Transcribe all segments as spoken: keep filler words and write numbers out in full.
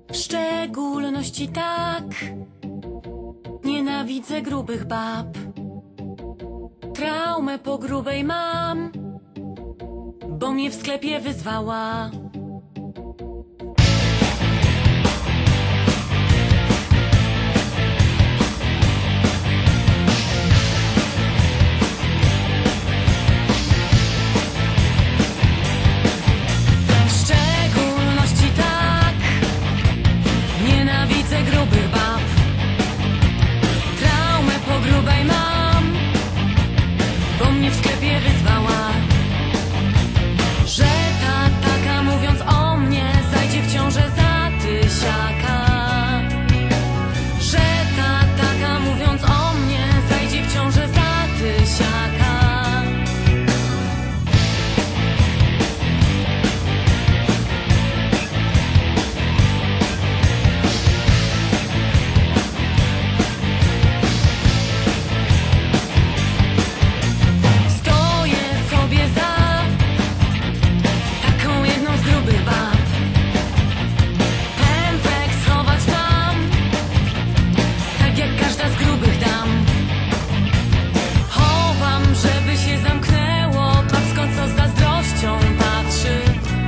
W szczególności tak nienawidzę grubych bab. Traumę po grubej mam, bo mnie w sklepie wyzwała. W szczególności tak nienawidzę grubych bab. Traumę po grubej mam, bo mnie w sklepie wyzwała. Że ta taka, mówiąc o mnie, zajdzie w ciążę za tysiaka. Że ta taka, mówiąc o mnie, zajdzie w ciążę za tysiaka. Stoję sobie za taką jedną z grubych bab. Pępek schować mam, tak jak każda z grubych dam. Chowam, żeby się zamknęło, babsko, co z zazdrością patrzy.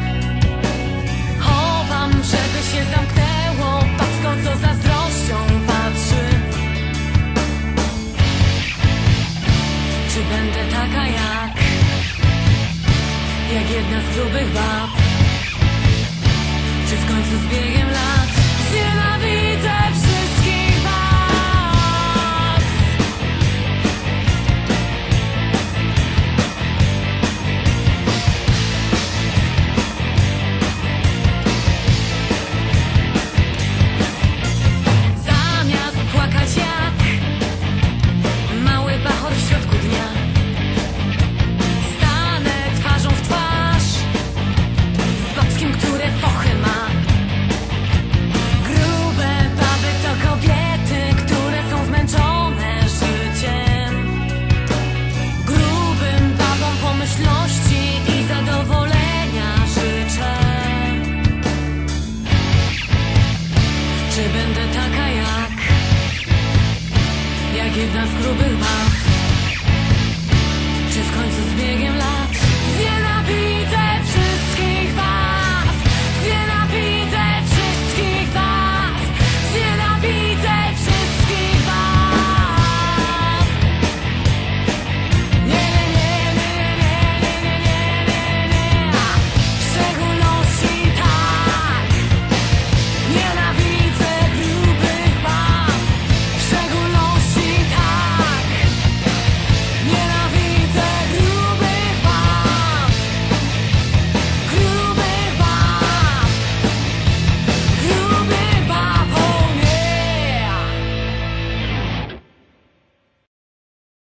Chowam, żeby się zamknęło, babsko, co z zazdrością patrzy. Czy będę taka jak Jak jedna z grubych bab? Czy w końcu z biegiem lat znienawidzę wszystkich was? Zamiast płakać jak mały bachor w środku dnia, stanę twarzą w twarz z babskim, które pochy ma. Grube baby to kobiety, które są zmęczone życiem. Grubym babom pomyślności i zadowolenia życzę. Czy będę taka jak Jak jedna z grubych bab? Czy w końcu z biegiem